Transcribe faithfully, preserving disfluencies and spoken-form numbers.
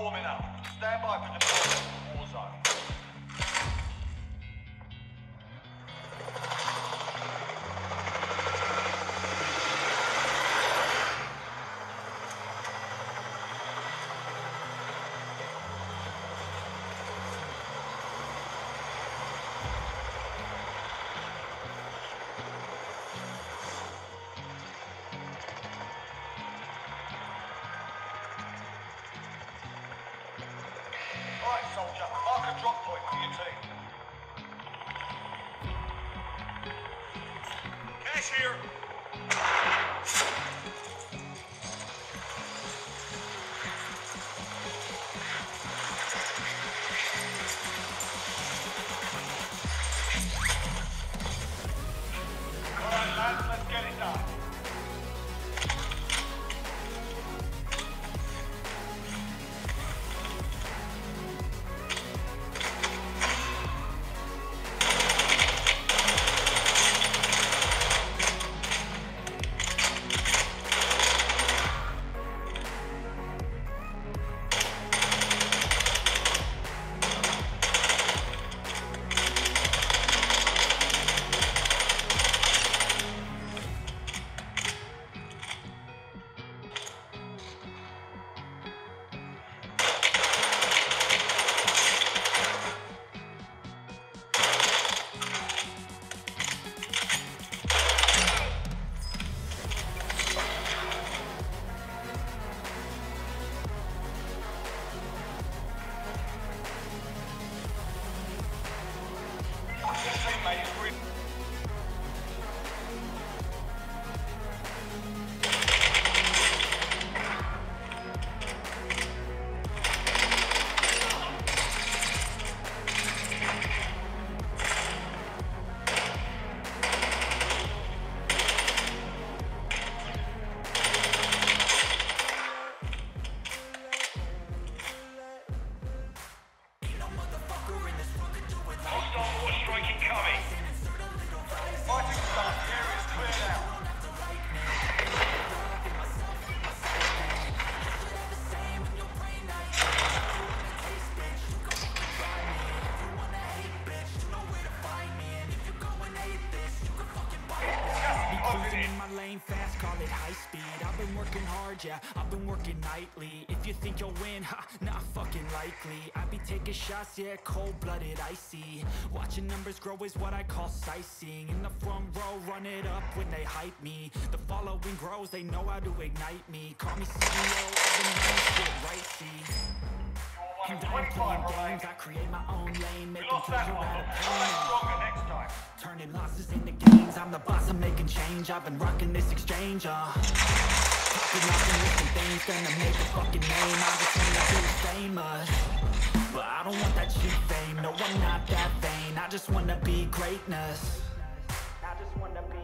warming up. Stand by for deployment. Warzone. Alright, soldier, mark a drop point for your team. Cash here. Alright, lads, let's get it done. Fast, call it high speed. I've been working hard, yeah, I've been working nightly. If you think you'll win, ha, not fucking likely. I be taking shots, yeah, cold-blooded, icy. Watching numbers grow is what I call sightseeing. In the front row, run it up when they hype me. The following grows, they know how to ignite me. Call me C E O, I've been running shit right, see. And I ain't playing games, I create my own lane, making pleasure out of pain. Turning losses into gains, I'm the boss, I'm making change. I've been rocking this exchange, uh popping off and missing things, gonna make a fucking name. I just wanna be famous, but I don't want that cheap fame. No, I'm not that vain, I just wanna be greatness. I just wanna be